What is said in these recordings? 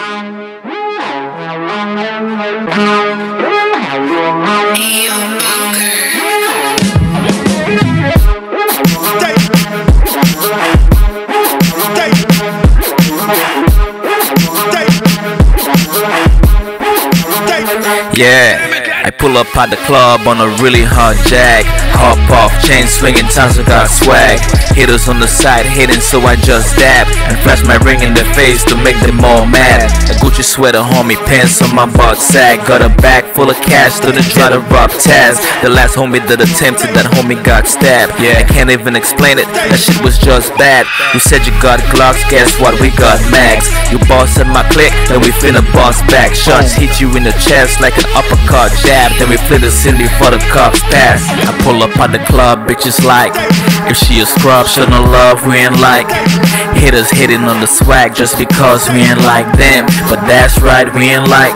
Yeah, I pull up at the club on a really hard jag. Hop off, chain swinging, Tazzo got swag. Haters on the side hating, so I just dab and flash my ring in their face to make them all mad. A Gucci sweater, homie, pants on my butt sag. Got a bag full of cash, didn't try to rob Taz. The last homie that attempted, that homie got stabbed. Yeah, I can't even explain it, that shit was just bad. You said you got glocks, guess what, we got mags. You boss at my clique, then we finna boss back. Shots hit you in the chest like an uppercut jab, then we play the Cindy for the cops pass. I pull up at the club, bitches like, if she a scrub, show no love, we ain't like. Haters hitting on the swag just because we ain't like them, but that's right, we ain't like.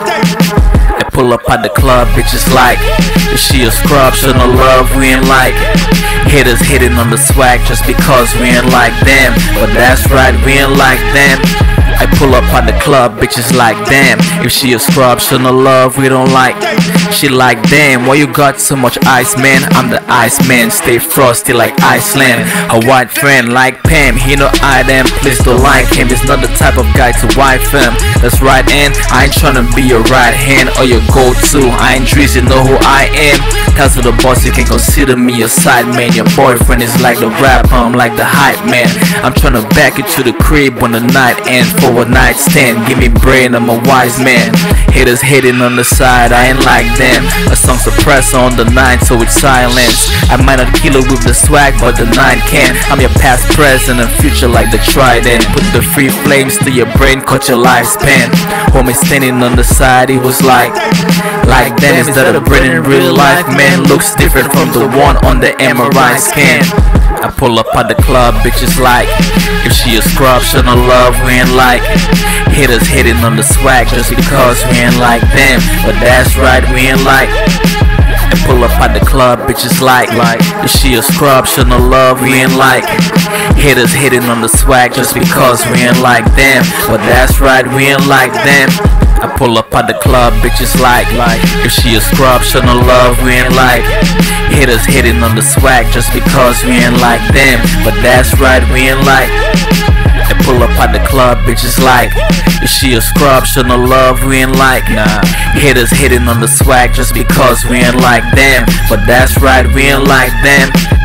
I pull up at the club, bitches like, if she a scrub, show no love, we ain't like. Haters hitting on the swag just because we ain't like them, but that's right, we ain't like them. I pull up at the club, bitches like, damn, if she a scrub, show no love, we don't like. She like, damn, why you got so much ice, man? I'm the ice man, stay frosty like Iceland. A white friend like Pam, he know I damn, please don't like him. He's not the type of guy to wife him. That's right, and I ain't tryna be your right hand or your go-to. I ain't trees, you know who I am. Tazzo the boss, you can consider me your side man. Your boyfriend is like the rapper, I'm like the hype man. I'm tryna back you to the crib when the night ends for a nightstand. Give me brain, I'm a wise man. Haters hating on the side, I ain't like them. A song suppressor on the night, so it's silence. I might not kill it with the swag, but the night can. I'm your past, present, and future like the trident. Put the free flames to your brain, cut your lifespan. Homie standing on the side, he was like them. Is that a brain in real life, man? Looks different from the one on the MRI scan. I pull up at the club, bitches like, if she a scrub, show no love, we ain't like. Haters hitting on the swag just because we ain't like them, but that's right, we ain't like. I pull up at the club, bitches like, if she a scrub, show no love, we ain't like. Haters hitting on the swag just because we ain't like them, but that's right, we ain't like them. I pull up at the club, bitches like, if she a scrub, show no love, we ain't like. Haters hitting on the swag just because we ain't like them, but that's right, we ain't like. I pull up at the club, bitches like, if she a scrub, show no love, we ain't like. Nah, haters hitting on the swag just because we ain't like them, but that's right, we ain't like them.